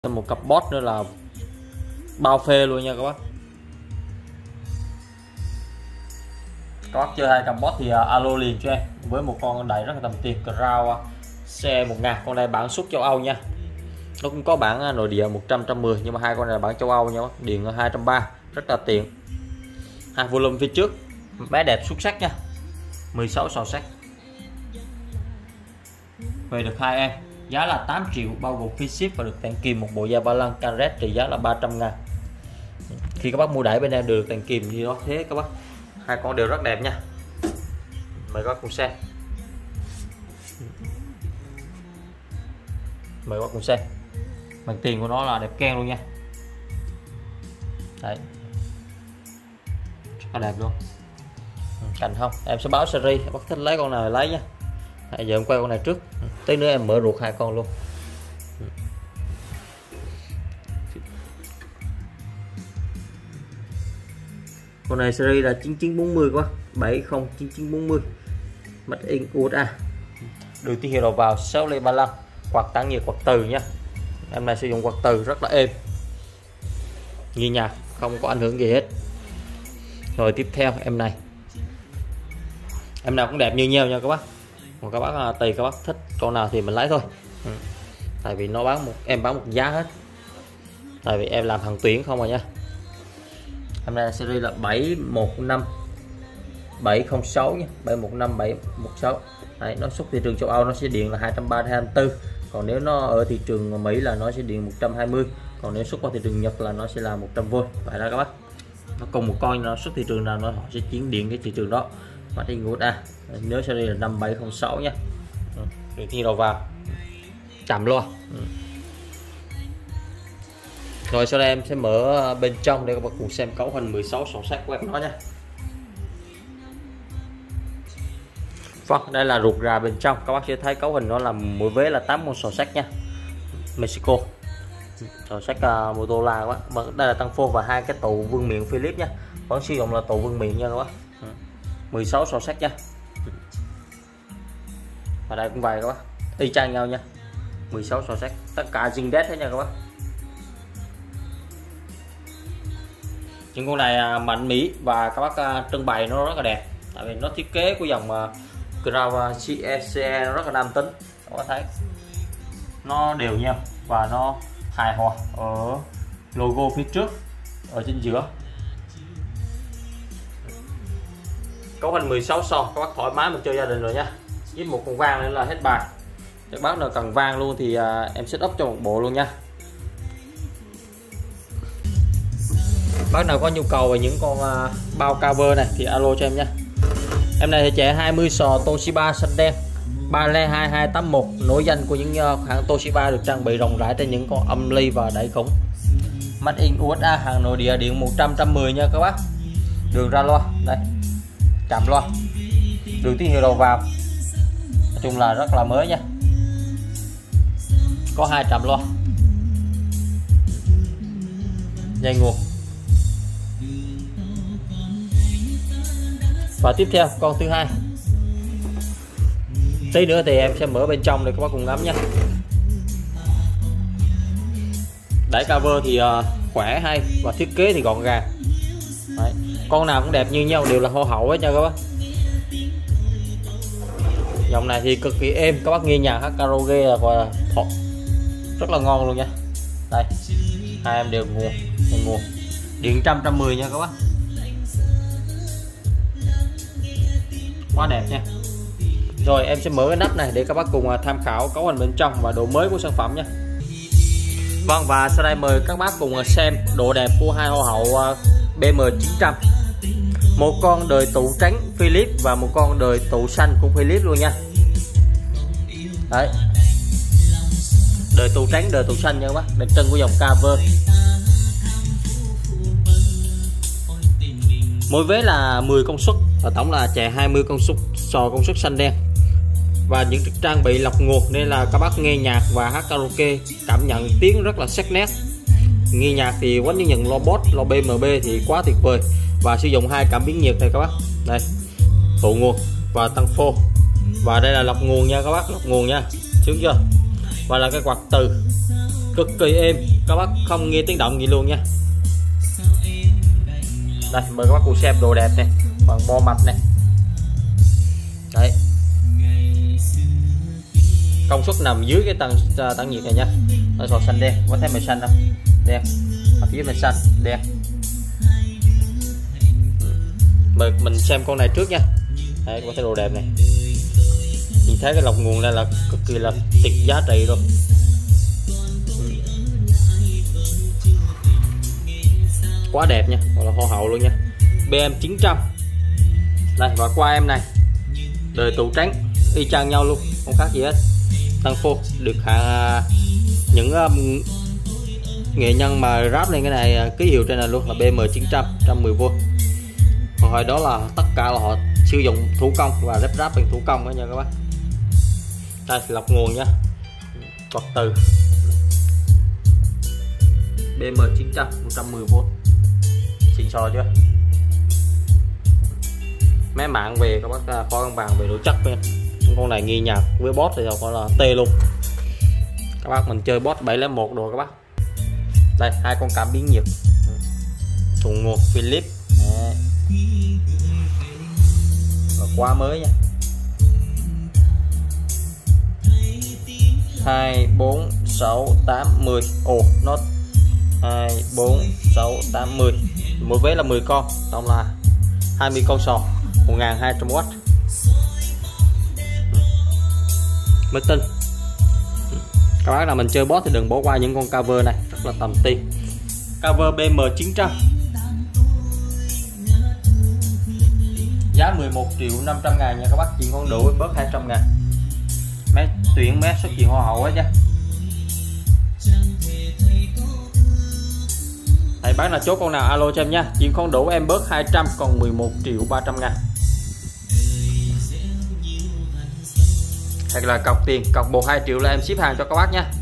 một cặp bot nữa là bao phê luôn nha các bác. Các bác chơi hai cặp bot thì alo liền cho em với một con đẩy rất là tầm tiền Crown CE1000. Con này bản xuất châu Âu nha, nó cũng có bản nội địa 110 nhưng mà hai con này là bản châu Âu nha, điện 230 rất là tiện. Hai volume phía trước bé đẹp xuất sắc nha, 16 sò sắc. Về được hai em, giá là 8 triệu bao gồm phí ship và được tặng kìm một bộ da ba lăng Canret trị giá là 300.000. Khi các bác mua đẩy bên em được tặng kìm như đó thế các bác. Hai con đều rất đẹp nha, mời các bác cùng xem. Mời các bác cùng xem. Bằng tiền của nó là đẹp keng luôn nha. Đấy, rất là đẹp luôn. Cành không em sẽ báo series, bác thích lấy con nào lấy nha. Giờ em quay con này trước, tí nữa em mở ruột hai con luôn. Con này series là 9940 quá, 709940 Made in USA. Đường tín hiệu đầu vào 6 ly 35, quạt tản nhiệt quạt từ nha. Em này sử dụng quạt từ rất là êm, nghe nhạc không có ảnh hưởng gì hết. Rồi tiếp theo em này, em nào cũng đẹp như nhau nha các bác. Còn các bác tùy các bác thích con nào thì mình lấy thôi. Tại vì nó bán em bán một giá hết, tại vì em làm hàng tuyển không rồi nha. Em này là series là 715 706 nha, 715 716. Đấy, nó xuất thị trường châu Âu nó sẽ điện là 230 224, còn nếu nó ở thị trường Mỹ là nó sẽ điện 120, còn nếu xuất qua thị trường Nhật là nó sẽ là 100V. Vậy đó các bác, nó cùng một con nó xuất thị trường nào nó họ sẽ chuyển điện cái thị trường đó. Mà thì ngút nhớ series là 5706 nha. Được thi đầu vào chạm loa. Rồi sau đây em sẽ mở bên trong để các bạn cùng xem cấu hình 16 sò sắc của em nó nha. Vâng, đây là ruột rà bên trong, các bác sẽ thấy cấu hình nó là mỗi vế là 8 con sò sắc nha, Mexico, sò sắc Motorola quá. Đây là tăng phô và hai cái tụ vương miện Philips nha, vẫn sử dụng là tụ vương miện nha các bác. 16 sò sắc nha, và đây cũng vậy các bác, y chang nhau nha, 16 sò sắc, tất cả zin đét hết nha các bác. Những con này mạnh mỹ và các bác trưng bày nó rất là đẹp, tại vì nó thiết kế của dòng Crown CE nó rất là nam tính. Các bác thấy nó đều nhau và nó hài hòa ở logo phía trước, ở trên giữa. Cấu hình 16 sò, các bác thoải mái mình chơi gia đình rồi nha. Với một con vang nữa là hết bài. Các bác nào cần vang luôn thì em set up cho một bộ luôn nha. Bác nào có nhu cầu về những con bao cover này thì alo cho em nha. Em này thì chạy 20 sò Toshiba xanh đen 302 281, nổi danh của những hãng Toshiba, được trang bị rộng rãi trên những con âm ly và đẩy khủng. Made in USA, hàng nội địa, điện 110 nha các bác. Đường ra loa đây, chạm loa, đường tín hiệu đầu vào, nói chung là rất là mới nha. Có 2 trạm loa, dây nguồn. Và tiếp theo con thứ hai, tí nữa thì em sẽ mở bên trong để các bác cùng ngắm nha. Đáy cover thì khỏe hay và thiết kế thì gọn gàng. Đấy, con nào cũng đẹp như nhau, đều là hô hậu hết nha các bác. Dòng này thì cực kỳ êm, các bác nghe nhạc hát karaoke và rất là ngon luôn nha. Đây, hai em đều nguồn điện 110 nha các bác, quá đẹp nha. Rồi em sẽ mở cái nắp này để các bác cùng tham khảo cấu hình bên trong và độ mới của sản phẩm nha. Vâng, và sau đây mời các bác cùng xem độ đẹp của hai hoa hậu BM900. Một con đời tụ trắng Philips và một con đời tụ xanh cũng Philips luôn nha. Đấy, đời tụ trắng đời tụ xanh nha các bác, đặc trưng của dòng cover. Mỗi vế là 10 công suất và tổng là chạy 20 công suất, sò công suất xanh đen và những trang bị lọc nguồn nên là các bác nghe nhạc và hát karaoke cảm nhận tiếng rất là sắc nét. Nghe nhạc thì quánh như nhận lo bot, lo BMB thì quá tuyệt vời. Và sử dụng hai cảm biến nhiệt này các bác, đây tụ nguồn và tăng phô, và đây là lọc nguồn nha các bác, lọc nguồn nha, sướng chưa. Và là cái quạt từ cực kỳ êm, các bác không nghe tiếng động gì luôn nha. Đây mời các bác cùng xem đồ đẹp này, bằng bo mạch này. Đấy, công suất nằm dưới cái tản nhiệt này nha. Ở sò xanh đen, có thấy màu xanh không? Đen, ở phía màu xanh đen. Mời mình xem con này trước nha. Đấy, có thấy đồ đẹp này. Nhìn thấy cái lọc nguồn này là cực kỳ là tuyệt giá trị rồi. Quá đẹp nha, gọi là hoa hậu luôn nha. BM 900. Đây, và qua em này đời tủ trắng y chang nhau luôn, không khác gì hết. Tăng phô được những nghệ nhân mà ráp lên cái này ký hiệu trên này luôn là BM 900 110V. Còn hồi đó là tất cả là họ sử dụng thủ công và ráp bằng thủ công đó nha các bác. Đây lọc nguồn nha, bật từ BM 900 110V, xịn sò chưa. Máy mạng về các bác có con bàn về độ chắc nha. Con này nghi nhạc với boss thì gọi là tê luôn. Các bác mình chơi boss 701 đồ các bác. Đây hai con cảm biến nhiệt, thùng nguồn Philips. Và quá mới nha. 2 4 6 8 10. Ồ nó 2 4 6 8 10. Mỗi vé là 10 con, tổng là 20 con sò, 1200W. Mới tin. Các bác nào mình chơi boss thì đừng bỏ qua những con cover này, rất là tầm tiền. Cover BM 900 giá 11.500.000 nha các bác, chỉ con đủ bớt 200.000. Máy tuyển máy xuất hiện hoa hậu ấy nha. Thầy bán là chốt con nào alo cho em nha, chỉ con đủ em bớt 200 còn 11.300.000. Hoặc là cọc tiền, cọc 1-2 triệu là em ship hàng cho các bác nha.